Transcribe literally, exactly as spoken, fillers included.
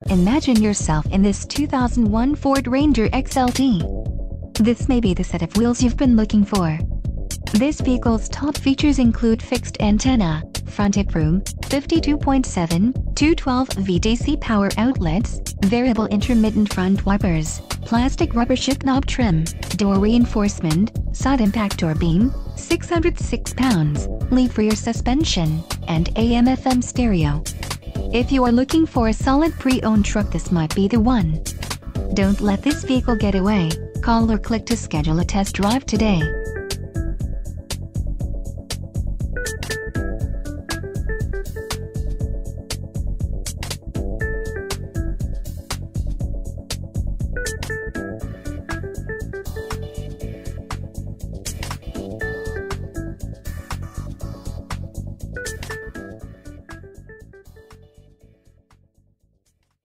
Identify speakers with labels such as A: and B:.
A: Imagine yourself in this two thousand one Ford Ranger X L T. This may be the set of wheels you've been looking for. This vehicle's top features include fixed antenna, front headroom, fifty-two point seven, two twelve volt A C power outlets, variable intermittent front wipers, plastic rubber shift knob trim, door reinforcement, side impact door beam, six hundred six pounds, leaf rear suspension, and A M F M stereo. If you are looking for a solid pre-owned truck, this might be the one. Don't let this vehicle get away. Call or click to schedule a test drive today.